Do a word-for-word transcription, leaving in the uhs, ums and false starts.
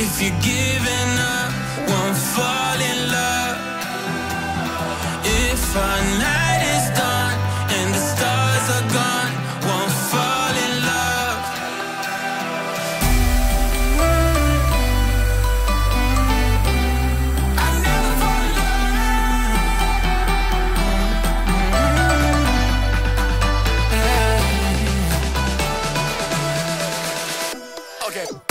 If you're giving up, won't fall in love. If our night is done and the stars are gone, won't fall in love. I never fall in love. Okay.